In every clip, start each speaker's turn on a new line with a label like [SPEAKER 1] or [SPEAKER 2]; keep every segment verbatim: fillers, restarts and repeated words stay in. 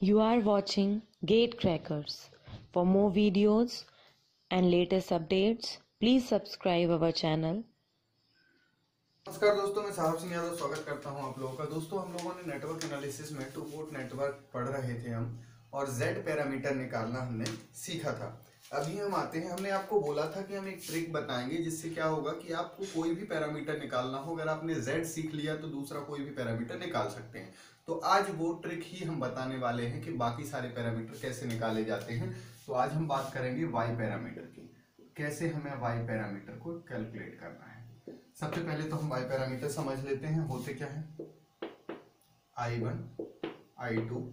[SPEAKER 1] You are watching Gatecrackers. For more videos and latest updates, please subscribe our channel.
[SPEAKER 2] नमस्कार दोस्तों, मैं साहब सिंह यादव स्वागत करता हूं आप लोगों का। दोस्तों, हम लोगों ने नेटवर्क एनालिसिस में टू पोर्ट नेटवर्क पढ़ रहे थे हम, और जेड पैरामीटर निकालना हमने सीखा था। अभी हम आते हैं, हमने आपको बोला था कि हम एक ट्रिक बताएंगे जिससे क्या होगा कि आपको कोई भी पैरामीटर निकालना हो, अगर आपने जेड सीख लिया तो दूसरा कोई भी पैरामीटर निकाल सकते हैं। तो आज वो ट्रिक ही हम बताने वाले हैं कि बाकी सारे पैरामीटर कैसे निकाले जाते हैं। तो आज हम बात करेंगे वाई पैरामीटर की, कैसे हमें वाई पैरामीटर को कैलकुलेट करना है। सबसे पहले तो हम वाई पैरामीटर समझ लेते हैं, होते क्या है। I one, I two,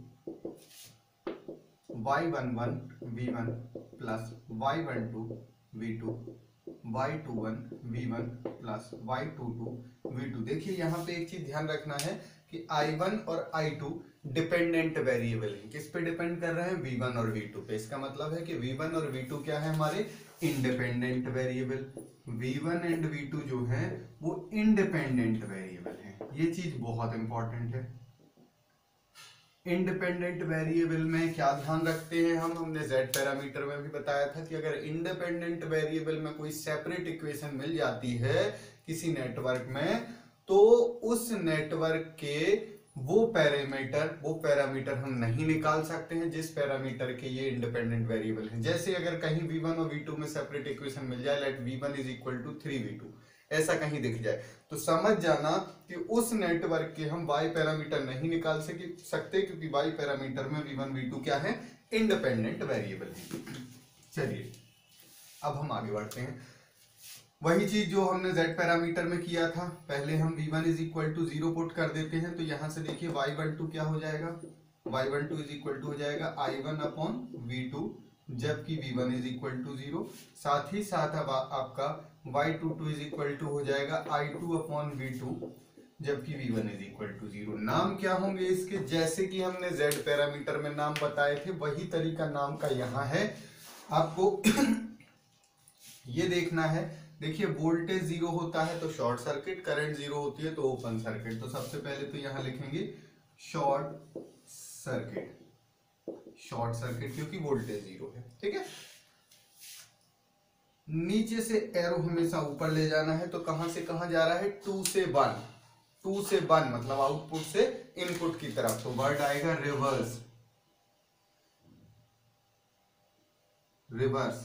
[SPEAKER 2] Y one one V one plus Y one two V two, Y two one V one plus Y two two V two. देखिए यहाँ पे एक चीज ध्यान रखना है कि आई वन और आई टू डिपेंडेंट वेरिएबल है। किस पे डिपेंड कर रहे हैं? वी वन और वी टू पे। इसका मतलब है कि वी वन और वी टू क्या है? हमारे independent variable. V one and V two जो है वो इंडिपेंडेंट वेरिएबल है। ये चीज बहुत इंपॉर्टेंट है। इंडिपेंडेंट वेरिएबल में क्या ध्यान रखते हैं हम? हमने जेड पैरामीटर में भी बताया था कि अगर इंडिपेंडेंट वेरिएबल में कोई सेपरेट इक्वेशन मिल जाती है किसी नेटवर्क में, तो उस नेटवर्क के वो पैरामीटर वो पैरामीटर हम नहीं निकाल सकते हैं जिस पैरामीटर के ये इंडिपेंडेंट वेरिएबल है। जैसे अगर कहीं वी वन और वी टू में सेपरेट इक्वेशन मिल जाए, let V one is equal to three V two, ऐसा कहीं दिख जाए, तो समझ जाना कि उस नेटवर्क के हम वाई पैरामीटर नहीं निकाल सकते, क्योंकि वाई पैरामीटर में वी वन वी टू क्या है? इंडिपेंडेंट वेरिएबल है। चलिए अब हम आगे बढ़ते हैं। वही चीज जो हमने z पैरामीटर में किया था, पहले हम v one is equal to zero put कर देते हैं। तो यहां से देखिए वाई वन टू क्या हो जाएगा? Y one two is equal to हो जाएगा I one upon V two, जबकि v one is equal to zero. साथ ही साथ अब आपका Y two two is equal to हो जाएगा I two upon V two, जबकि v one is equal to zero. नाम क्या होंगे इसके? जैसे कि हमने z पैरामीटर में नाम बताए थे, वही तरीका नाम का यहाँ है। आपको ये देखना है। देखिए वोल्टेज जीरो होता है तो शॉर्ट सर्किट, करंट जीरो होती है तो ओपन सर्किट। तो सबसे पहले तो यहां लिखेंगे शॉर्ट सर्किट, शॉर्ट सर्किट क्योंकि वोल्टेज जीरो है। ठीक है, नीचे से एरो हमेशा ऊपर ले जाना है। तो कहां से कहां जा रहा है? टू से वन, टू से वन मतलब आउटपुट से इनपुट की तरफ। तो वर्ड आएगा reverse, reverse.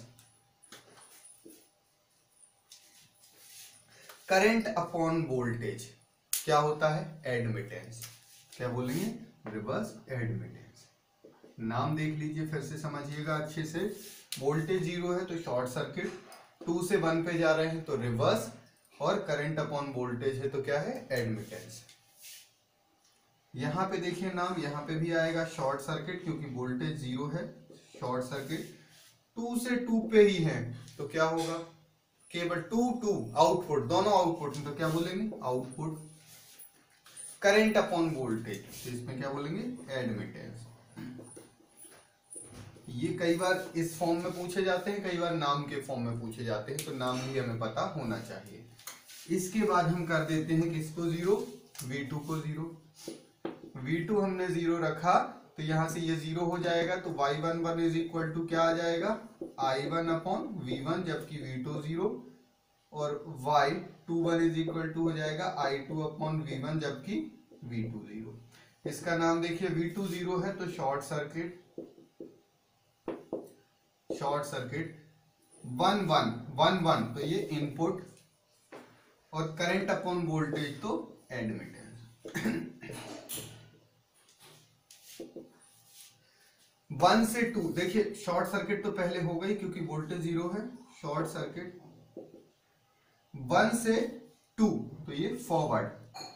[SPEAKER 2] Current upon voltage क्या होता है? एडमिटेंस। क्या बोलेंगे? Reverse admittance. नाम देख लीजिए, फिर से समझिएगा अच्छे से। वोल्टेज जीरो है तो शॉर्ट सर्किट, टू से वन पे जा रहे हैं तो रिवर्स, और करंट अपॉन वोल्टेज है तो क्या है? एडमिटेंस। यहां पे देखिए नाम, यहां पे भी आएगा शॉर्ट सर्किट क्योंकि वोल्टेज जीरो है, शॉर्ट सर्किट। टू से टू पे ही है तो क्या होगा? केवल टू टू आउटपुट, दोनों आउटपुट में तो क्या बोलेंगे? आउटपुट। करंट अपॉन वोल्टेज, इसमें क्या बोलेंगे? एडमिटेंस। ये कई बार इस फॉर्म में पूछे जाते हैं, कई बार नाम के फॉर्म में पूछे जाते हैं, तो नाम भी हमें पता होना चाहिए। इसके बाद हम कर देते हैं किसको जीरो? वी टू को जीरो। वी टू हमने जीरो रखा तो यहां से ये जीरो हो जाएगा, तो Y one one is equal to क्या आ जाएगा? I one upon V one, जबकि वी टू जीरो, और Y two one is equal to हो जाएगा I two upon V one, जबकि वी टू जीरो। इसका नाम देखिए, वी टू जीरो है तो short circuit, short circuit. One one one one तो ये इनपुट, और करंट अपॉन वोल्टेज तो एडमिटेंस। वन से टू, देखिए शॉर्ट सर्किट तो पहले हो गई क्योंकि वोल्टेज जीरो है, शॉर्ट सर्किट। वन से टू तो ये फॉरवर्ड,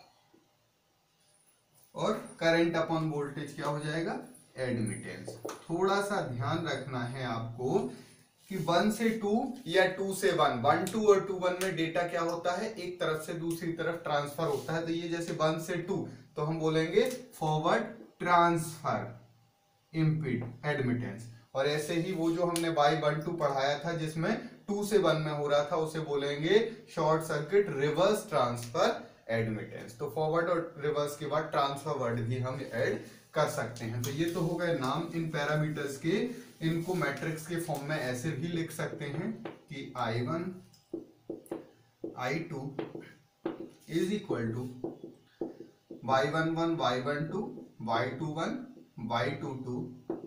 [SPEAKER 2] और करंट अपॉन वोल्टेज क्या हो जाएगा? एडमिटेंस। थोड़ा सा ध्यान रखना है आपको कि वन से टू या टू से वन, वन टू और टू वन में डेटा क्या होता है? एक तरफ से दूसरी तरफ ट्रांसफर होता है। तो ये जैसे वन से टू तो हम बोलेंगे फॉरवर्ड ट्रांसफर इम्पीड एडमिटेंस, और ऐसे ही वो जो हमने वाई वन टू पढ़ाया था जिसमें टू से वन में हो रहा था, उसे बोलेंगे short circuit reverse transfer admittance. तो फॉरवर्ड और रिवर्स के बाद ट्रांसफर वर्ड भी हम ऐड कर सकते हैं। तो ये तो हो गए नाम इन पैरामीटर्स के। इनको मैट्रिक्स के फॉर्म में ऐसे भी लिख सकते हैं कि I one I two is equal to Y one one Y one two Y two one Y two two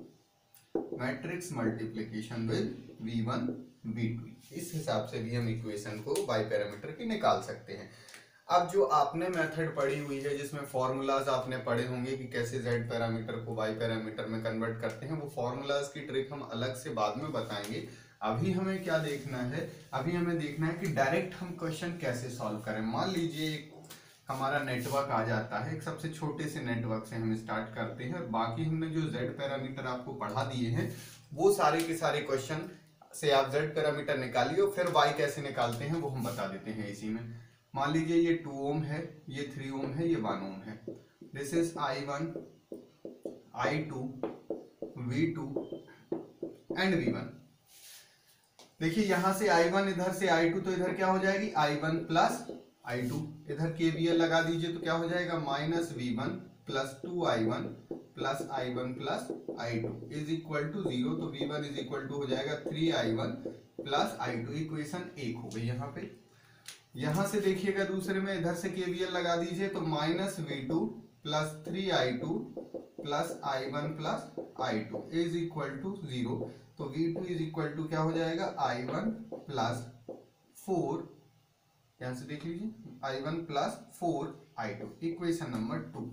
[SPEAKER 2] matrix multiplication with V one V two. इस हिसाब से भी हम इक्वेशन को वाई पैरामीटर की निकाल सकते हैं। अब जो आपने मेथड पढ़ी हुई है जिसमें फॉर्मूलाज आपने पढ़े होंगे कि कैसे जेड पैरामीटर को वाई पैरामीटर में कन्वर्ट करते हैं, वो फॉर्मूलाज की ट्रिक हम अलग से बाद में बताएंगे। अभी हमें क्या देखना है, अभी हमें देखना है कि डायरेक्ट हम क्वेश्चन कैसे सॉल्व करें। मान लीजिए हमारा नेटवर्क आ जाता है, एक सबसे छोटे से नेटवर्क से हम स्टार्ट करते हैं और बाकी हमने जो जेड पैरामीटर आपको पढ़ा दिए हैं वो सारे के सारे क्वेश्चन से आप जेड पैरामीटर निकालिए और फिर वाई कैसे निकालते हैं वो हम बता देते हैं इसी में। मान लीजिए ये टू ओम है, ये थ्री ओम है, ये वन ओम है। This is I one I two V two and V one. देखिए यहां से आई वन इधर से आई टू, तो इधर क्या हो जाएगी I one plus I two. इधर केवीएल लगा दीजिए तो क्या हो जाएगा minus V one plus two I one plus I one plus I two is equal to zero. तो V one is equal to हो जाएगा three I one plus I two. Equation एक हो गई यहाँ पे। यहां से देखिएगा दूसरे में इधर से केवीएल लगा दीजिए तो minus V two plus three I two plus I one plus I two is equal to zero. तो V two is equal to क्या हो जाएगा आई वन प्लस फोर, यहां से देख लीजिए I one plus four I two. Equation number two.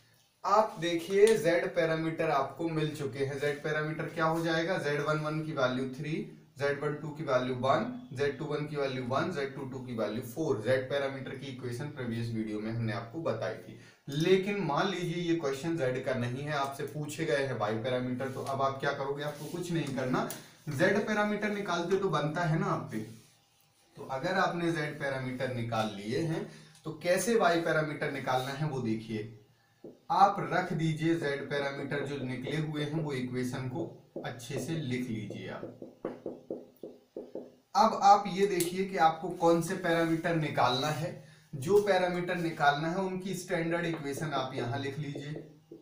[SPEAKER 2] आप देखिए जेड पैरामीटर आपको मिल चुके हैं। जेड पैरामीटर क्या हो जाएगा, जेड वन वन की value three, Z one two की value one, Z two one की value one, Z two two की वैल्यू फोर। जेड पैरामीटर की इक्वेशन प्रीवियस वीडियो में हमने आपको बताई थी। लेकिन मान लीजिए ये क्वेश्चन जेड का नहीं है, आपसे पूछे गए हैं वाई पैरामीटर, तो अब आप क्या करोगे, आपको कुछ नहीं करना, जेड पैरामीटर निकालते तो बनता है ना आप पे। तो अगर आपने जेड पैरामीटर निकाल लिए हैं तो कैसे वाई पैरामीटर निकालना है वो देखिए। आप रख दीजिए जेड पैरामीटर जो निकले हुए हैं वो इक्वेशन को अच्छे से लिख लीजिए आप। अब आप ये देखिए कि आपको कौन से पैरामीटर निकालना है। जो पैरामीटर निकालना है उनकी स्टैंडर्ड इक्वेशन आप यहां लिख लीजिए।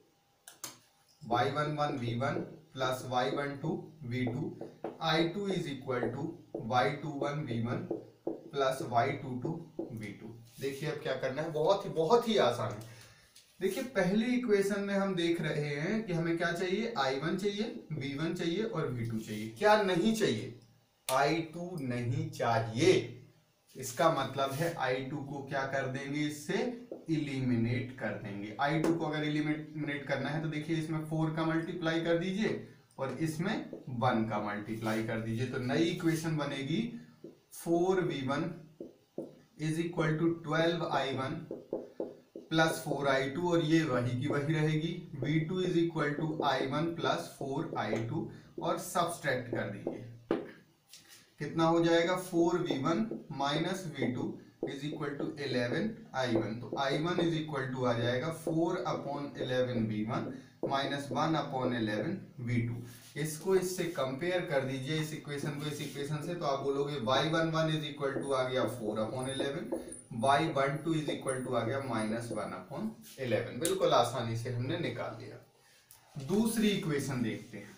[SPEAKER 2] Y one one V one plus Y one two V two, I two is equal to Y two one V one plus Y two two V two. देखिए अब क्या करना है, बहुत ही बहुत ही आसान है। देखिए पहली इक्वेशन में हम देख रहे हैं कि हमें क्या चाहिए, आई वन चाहिए, वी वन चाहिए और वी टू चाहिए। क्या नहीं चाहिए, आई टू नहीं चाहिए। इसका मतलब है आई टू को क्या कर देंगे, इससे इलिमिनेट कर देंगे। आई टू को अगर इलिमिनेट करना है तो देखिए इसमें फोर का मल्टीप्लाई कर दीजिए और इसमें वन का मल्टीप्लाई कर दीजिए। तो नई इक्वेशन बनेगी four V one is equal to twelve I one plus four I two, और ये वही की वही रहेगी। V two is equal to I one plus four I two और सब्सट्रैक्ट कर दीजिए। कितना हो जाएगा, four V one minus V two is equal to eleven I one. तो I one is equal to आ जाएगा four upon eleven V one minus one upon eleven V two. इसको इससे कंपेयर कर दीजिए, इस इक्वेशन को इस इक्वेशन से, तो आप बोलोगे Y one one is equal to आ गया four upon eleven, Y one two is equal to आ गया माइनस वन अपॉन इलेवन। बिल्कुल आसानी से हमने निकाल लिया। दूसरी इक्वेशन देखते हैं।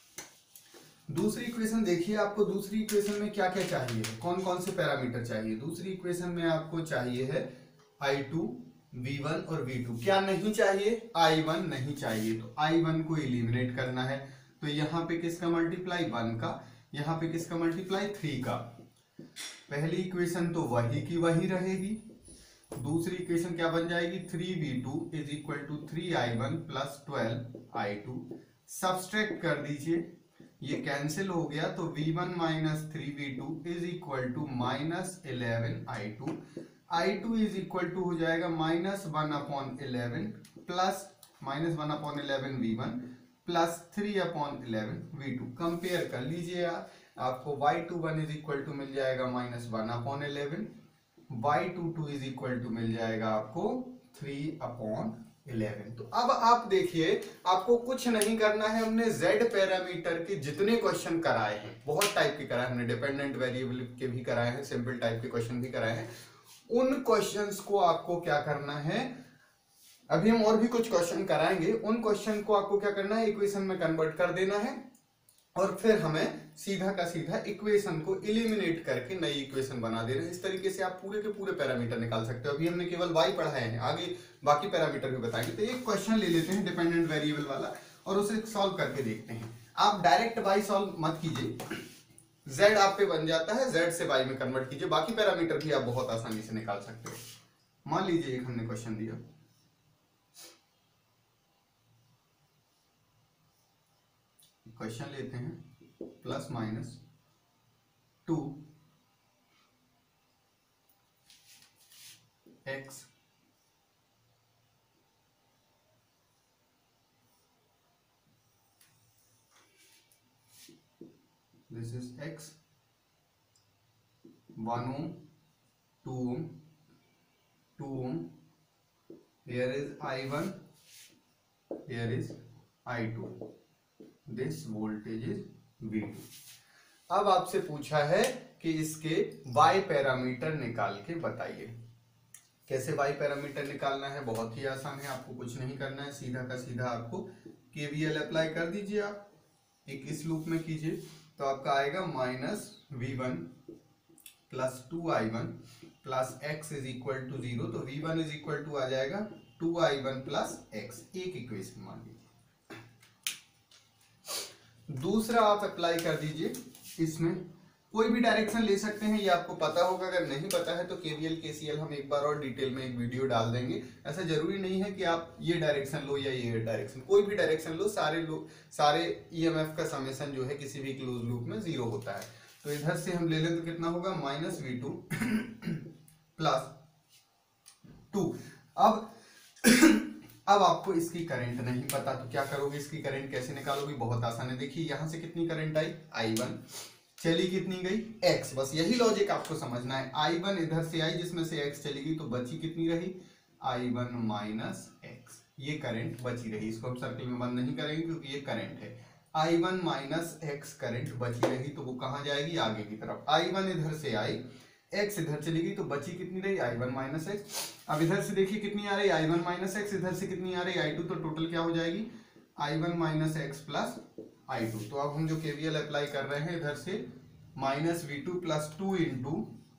[SPEAKER 2] दूसरी इक्वेशन देखिए, आपको दूसरी इक्वेशन में क्या क्या चाहिए, कौन कौन से पैरामीटर चाहिए। दूसरी इक्वेशन में आपको चाहिए है आई टू, वी वन और वी टू। क्या नहीं चाहिए, आई वन नहीं चाहिए। तो आई वन को इलिमिनेट करना है, तो यहाँ पे किसका मल्टीप्लाई, वन का, यहाँ पे किसका मल्टीप्लाई, थ्री का। पहली इक्वेशन तो वही की वही रहेगी। दूसरी इक्वेशन क्या बन जाएगी, three V two is equal to three I one plus twelve I two. Subtract कर दीजिए, ये कैंसिल हो गया, तो V one minus three V two is equal to minus eleven I two. I two is equal to हो जाएगा minus one upon eleven plus minus one upon eleven V one plus three upon eleven V two. Compare कर लीजिए आप, आपको Y two one is equal to मिल जाएगा minus one upon eleven, Y two two is equal to मिल जाएगा आपको three upon eleven. तो अब आप देखिए, आपको कुछ नहीं करना है। हमने जेड पैरामीटर के जितने क्वेश्चन कराए हैं, बहुत टाइप के कराए, हमने डिपेंडेंट वेरिएबल के भी कराए हैं, सिंपल टाइप के क्वेश्चन भी कराए हैं। उन क्वेश्चंस को आपको क्या करना है, अभी हम और भी कुछ क्वेश्चन कराएंगे, उन क्वेश्चन को आपको क्या करना है, इक्वेशन में कन्वर्ट कर देना है और फिर हमें सीधा का सीधा इक्वेशन को एलिमिनेट करके नई इक्वेशन बना देना है। इस तरीके से आप पूरे के पूरे पैरामीटर निकाल सकते हो। अभी हमने केवल y पढ़ाए हैं, आगे बाकी पैरामीटर भी बताएंगे। तो एक क्वेश्चन ले लेते हैं डिपेंडेंट वेरिएबल वाला और उसे सॉल्व करके देखते हैं। आप डायरेक्ट y सॉल्व मत कीजिए, z आप पे बन जाता है, z से y में कन्वर्ट कीजिए, बाकी पैरामीटर भी आप बहुत आसानी से निकाल सकते हो। मान लीजिए एक हमने क्वेश्चन दिया, क्वेश्चन लेते हैं plus minus two X this is x, one ohm, two ohm, two ohm, here is I one, here is I two, this voltage is V two। अब आपसे पूछा है कि इसके y पैरामीटर निकाल के बताइए। कैसे y पैरामीटर निकालना है, बहुत ही आसान है, आपको कुछ नहीं करना है, सीधा का सीधा आपको केवीएल अप्लाई कर दीजिए। आप एक इस लूप में कीजिए तो आपका आएगा minus V one plus two I one plus X is equal to zero. तो V one is equal to आ जाएगा two I one plus X, एक इक्वेशन मान लीजिए। दूसरा आप अप्लाई कर दीजिए, इसमें कोई भी डायरेक्शन ले सकते हैं, ये आपको पता होगा। अगर नहीं पता है तो केवीएल केसीएल हम एक बार और डिटेल में एक वीडियो डाल देंगे। ऐसा जरूरी नहीं है कि आप ये डायरेक्शन लो या ये डायरेक्शन, कोई भी डायरेक्शन लो, सारे लो सारे ईएमएफ का समेशन जो है किसी भी क्लोज लूप में जीरो होता है। तो इधर से हम ले लें तो कितना होगा, minus V two plus two. अब अब आपको इसकी करंट नहीं पता तो क्या करोगे, इसकी करंट कैसे निकालोगे, बहुत आसान है। देखिए यहां से कितनी करंट आई, आई वन, चली कितनी गई, x। बस यही लॉजिक आपको समझना है। आई वन इधर से आई, जिसमें से x चली गई तो बची कितनी रही, आई वन माइनस एक्स। ये करंट बची रही, इसको हम सर्किल में बंद नहीं करेंगे क्योंकि ये करंट है। I one minus X current बची रही तो वो कहां जाएगी, आगे की तरफ। आई वन इधर से आई, x इधर चली गई तो बची कितनी रही, आई वन माइनस एक्स। अब इधर से देखिए कितनी आ रही, आई वन माइनस एक्स, इधर से कितनी आ रही, आई टू। तो टोटल क्या हो जाएगी, I one minus X plus I two. तो अब हम जो केवीएल अप्लाई कर रहे हैं, इधर से minus V two plus two into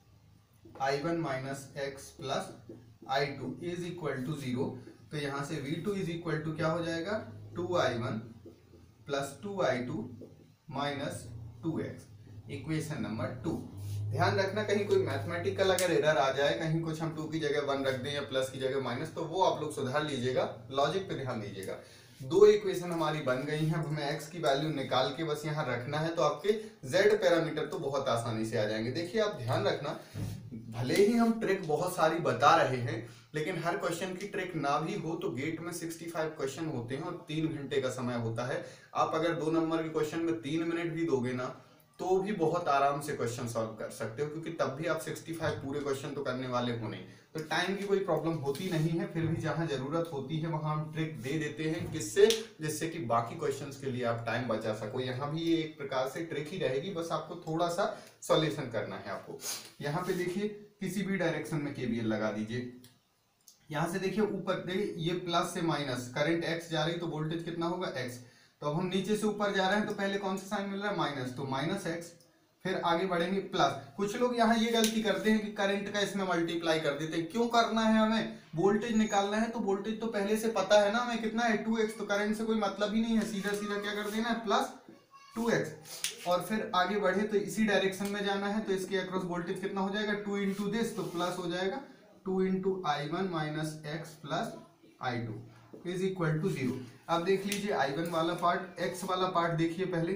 [SPEAKER 2] I one minus X plus I two is equal to zero. तो यहां से V two is equal to क्या हो जाएगा, two I one plus two I two minus two X, equation number two. ध्यान रखना कहीं कोई मैथमेटिकल अगर एरर आ जाए, कहीं कुछ हम टू की जगह वन रख दें या प्लस की जगह माइनस, तो वो आप लोग सुधार लीजिएगा, लॉजिक पे ध्यान दीजिएगा। दो इक्वेशन हमारी बन गई हैं, अब हमें x की वैल्यू निकाल के बस यहाँ रखना है, तो आपके z पैरामीटर तो बहुत आसानी से आ जाएंगे। देखिए आप ध्यान रखना, भले ही हम ट्रिक बहुत सारी बता रहे हैं, लेकिन हर क्वेश्चन की ट्रिक ना भी हो तो गेट में पैंसठ क्वेश्चन होते हैं और तीन घंटे का समय होता है। आप अगर दो नंबर के क्वेश्चन में तीन मिनट भी दोगे ना तो भी बहुत आराम से क्वेश्चन सॉल्व कर सकते हो, क्योंकि तब भी आप पैंसठ पूरे क्वेश्चन तो करने वाले हो नहीं, तो टाइम की कोई प्रॉब्लम होती नहीं है। फिर भी जहां जरूरत होती है वहां हम ट्रिक दे देते हैं, किससे, जिससे कि बाकी क्वेश्चंस के लिए आप टाइम बचा सको। यहाँ भी ये एक प्रकार से ट्रिक ही रहेगी, बस आपको थोड़ा सा सॉल्यूशन करना है। आपको यहाँ पे देखिए किसी भी डायरेक्शन में केवीएल लगा दीजिए। यहाँ से देखिए ऊपर देखिए ये प्लस से माइनस, करंट एक्स जा रही तो वोल्टेज कितना होगा, एक्स। तो अब हम नीचे से ऊपर जा रहे हैं तो पहले कौन सा साइन मिल रहा है, माइनस, तो माइनस एक्स, फिर आगे बढ़ेंगे प्लस। कुछ लोग यहाँ ये गलती करते हैं कि करंट का इसमें मल्टीप्लाई कर देते हैं। क्यों करना है, हमें वोल्टेज निकालना है तो वोल्टेज तो पहले से पता है ना हमें कितना है, टू एक्स। तो करंट से कोई मतलब ही नहीं है, सीधा सीधा क्या कर देना है, प्लस टू एक्स। और फिर आगे बढ़े तो इसी डायरेक्शन में जाना है, तो इसके अक्रॉस वोल्टेज कितना हो जाएगा, टू इंटू दिस, तो प्लस हो जाएगा two into I one minus X plus I two is equal to zero. अब देख लीजिए आई वन वाला पार्ट, एक्स वाला पार्ट देखिए पहले,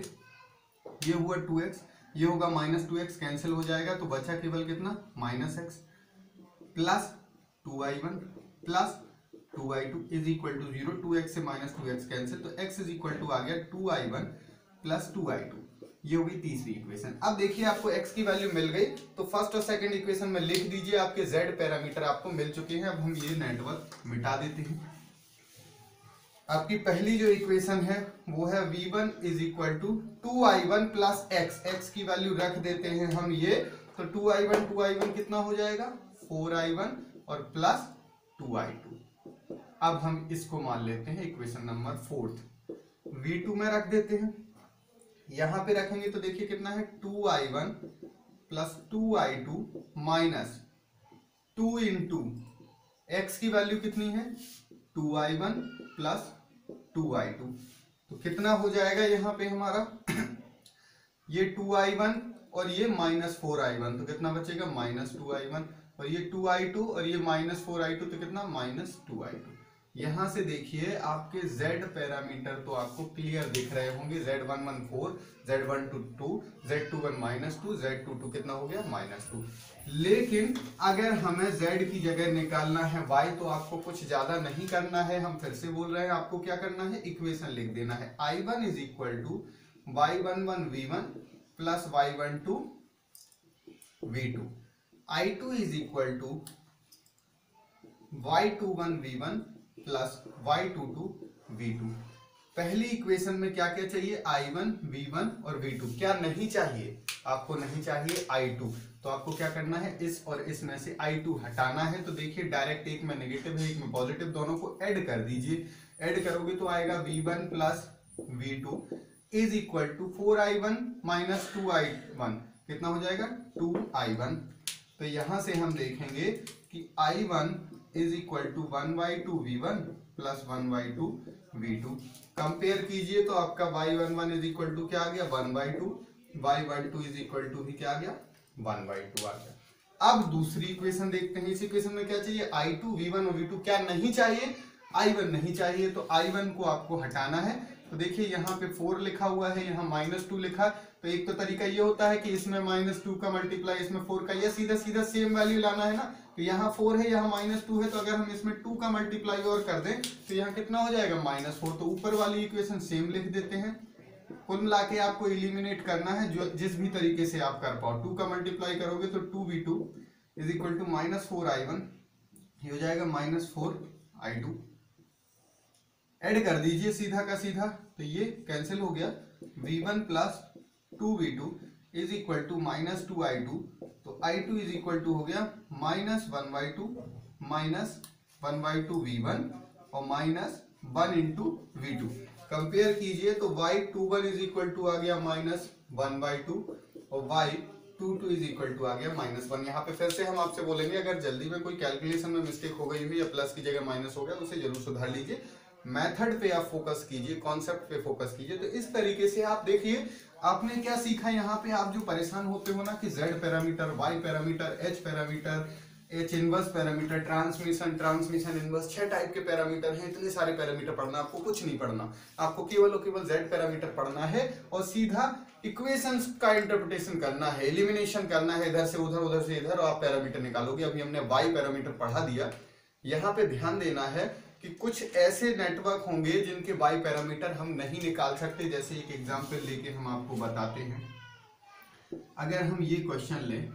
[SPEAKER 2] ये हुआ टू एक्स, ये होगा माइनस टू एक्स, कैंसिल हो जाएगा तो बचा केवल कितना, minus X plus two I one plus two I two is equal to zero. Two X से माइनस टू एक्स कैंसिल, तो एक्स इज इक्वल टू आ गया two I one plus two I two. ये होगी तीसरी equation. अब देखिए आपको x की वैल्यू मिल गई तो फर्स्ट और सेकंड इक्वेशन में लिख दीजिए, आपके z पैरामीटर आपको मिल चुके हैं। अब हम ये नेटवर्क मिटा देते हैं। आपकी पहली जो इक्वेशन है वो है V one is equal to two I one plus X, X की वैल्यू रख देते हैं हम ये, तो two I one two I one कितना हो जाएगा, फोर आई वन और प्लस टू आई टू। अब हम इसको मान लेते हैं equation number fourth, V two में रख देते हैं। यहां पे रखेंगे तो देखिए कितना है, two I one plus two I two minus two into X की वैल्यू कितनी है, two I one plus two I two. तो कितना हो जाएगा यहाँ पे हमारा ये टू आई वन और ये माइनस फोर आई वन, तो कितना बचेगा, माइनस टू आई वन, और ये टू आई टू और ये माइनस फोर आई टू, तो कितना, माइनस टू आई टू। यहां से देखिए आपके z पैरामीटर तो आपको क्लियर दिख रहे होंगे, Z one one four, Z one two two, Z two one minus two, Z two two कितना हो गया, माइनस टू। लेकिन अगर हमें z की जगह निकालना है y, तो आपको कुछ ज्यादा नहीं करना है। हम फिर से बोल रहे हैं, आपको क्या करना है, इक्वेशन लिख देना है, I one is equal to Y one one V one plus Y one two V two, I two is equal to Y two one V one plus Y two two V two. पहली equation में क्या क्या चाहिए, I one V one और V two. क्या नहीं चाहिए, आपको नहीं चाहिए आई टू, तो आपको क्या करना है, इस और इस में से आई टू हटाना है। तो देखिए डायरेक्ट एक में नेगेटिव है, एक में पॉजिटिव, दोनों को ऐड कर दीजिए। ऐड करोगे तो आएगा V one plus V two is equal to four I one minus two I one, कितना हो जाएगा, टू आई वन। तो यहां से हम देखेंगे कि I one is equal to one by two V one plus one by two V two. Compare कीजिए तो आपका Y one one is equal to क्या आ गया, one by two, Y one two is equal to भी क्या आ गया, वन बाई टू आ गया। अब दूसरी इक्वेशन देखते हैं, इस इक्वेशन में क्या चाहिए, आई टू वी वन और वी टू। क्या नहीं चाहिए, आई वन नहीं चाहिए, तो आई वन को आपको हटाना है। तो देखिए यहाँ पे फोर लिखा हुआ है, यहाँ माइनस टू लिखा, तो एक तो तरीका ये होता है कि इसमें माइनस टू का मल्टीप्लाई इसमें फोर का, या सीधा सीधा सेम वैल्यू लाना है ना। तो यहाँ फोर है, यहाँ माइनस टू है, तो अगर हम इसमें टू का मल्टीप्लाई और कर दें तो यहाँ कितना हो जाएगा, माइनस फोर। तो ऊपर वाली इक्वेशन सेम लिख देते हैं। कुल मिला के आपको इलिमिनेट करना है, जो जिस भी तरीके से आप कर पाओ। टू का मल्टीप्लाई करोगे तो two V two is equal to minus four I one, ये हो जाएगा minus four I two. Add कर दीजिए सीधा का सीधा, तो ये कैंसिल हो गया। V one plus two V two is equal to minus two I two, तो I two is equal to हो गया minus one by two minus one by two V one और minus one into V two. Compare कीजिए तो Y two one is equal to आ गया minus one by two और Y two two is equal to आ गया minus one. यहाँ पे फिर से हम आपसे बोलेंगे, अगर जल्दी में कोई कैलकुलेशन में मिस्टेक हो गई हुई या प्लस की जगह माइनस हो गया, उसे जरूर सुधार लीजिए। मेथड पे आप फोकस कीजिए, कॉन्सेप्ट पे फोकस कीजिए। तो इस तरीके से आप देखिए आपने क्या सीखा यहाँ पे। आप जो परेशान होते हो ना कि z parameter, y parameter, h parameter, h inverse parameter, transmission, transmission inverse, छह टाइप के पैरामीटर हैं, इतने सारे पैरामीटर पढ़ना, आपको कुछ नहीं पढ़ना। आपको केवल और केवल z पैरामीटर पढ़ना है और सीधा इक्वेशंस का इंटरप्रिटेशन करना है, एलिमिनेशन करना है, इधर से उधर उधर से इधर, और आप पैरामीटर निकालोगे। अभी हमने y पैरामीटर पढ़ा दिया। यहाँ पे ध्यान देना है कि कुछ ऐसे नेटवर्क होंगे जिनके y पैरामीटर हम नहीं निकाल सकते। जैसे एक एग्जांपल लेके हम आपको बताते हैं। अगर हम ये क्वेश्चन लें,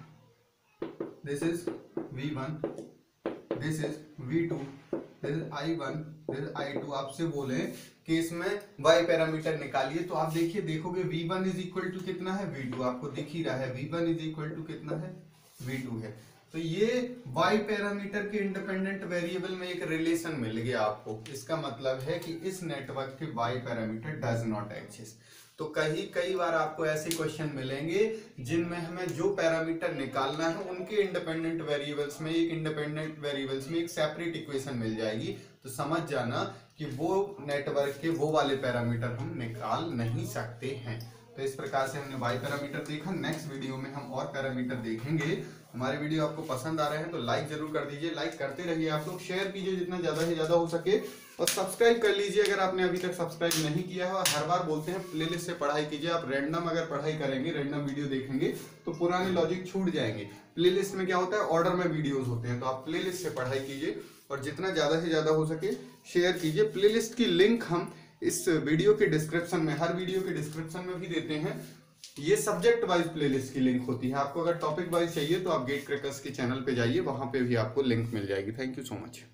[SPEAKER 2] this is V one, this is V two, this is I one, this is I two, आपसे बोले कि इसमें y पैरामीटर निकालिए, तो आप देखिए, देखोगे V one is equal to कितना है, वी टू, आपको दिख ही रहा है V one is equal to कितना है, वी टू है। तो ये y पैरामीटर के इंडिपेंडेंट वेरिएबल में एक रिलेशन मिल गया आपको। इसका मतलब है कि इस नेटवर्क के y parameter does not exist. तो कई कई बार आपको ऐसे क्वेश्चन मिलेंगे जिनमें हमें जो पैरामीटर निकालना है उनके इंडिपेंडेंट वेरिएबल्स में एक इंडिपेंडेंट वेरिएबल्स में एक सेपरेट इक्वेशन मिल जाएगी। तो समझ जाना कि वो नेटवर्क के वो वाले पैरामीटर हम निकाल नहीं सकते हैं। तो इस प्रकार से हमने y पैरामीटर देखा। नेक्स्ट वीडियो में हम और पैरामीटर देखेंगे। हमारे वीडियो आपको पसंद आ रहे हैं तो लाइक जरूर कर दीजिए, लाइक करते रहिए आप लोग, शेयर कीजिए जितना ज्यादा से ज्यादा हो सके, और सब्सक्राइब कर लीजिए अगर आपने अभी तक सब्सक्राइब नहीं किया है। और हर बार बोलते हैं प्लेलिस्ट से पढ़ाई कीजिए। आप रैंडम अगर पढ़ाई करेंगे, रैंडम वीडियो देखेंगे तो पुराने लॉजिक छूट जाएंगे। प्लेलिस्ट में क्या होता है, ऑर्डर में वीडियोज होते हैं, तो आप प्लेलिस्ट से पढ़ाई कीजिए और जितना ज्यादा से ज्यादा हो सके शेयर कीजिए। प्लेलिस्ट की लिंक हम इस वीडियो के डिस्क्रिप्शन में, हर वीडियो के डिस्क्रिप्शन में भी देते हैं। ये सब्जेक्ट वाइज प्लेलिस्ट की लिंक होती है। आपको अगर टॉपिक वाइज चाहिए तो आप गेट क्रैकर्स के चैनल पे जाइए, वहां पे भी आपको लिंक मिल जाएगी। Thank you so much.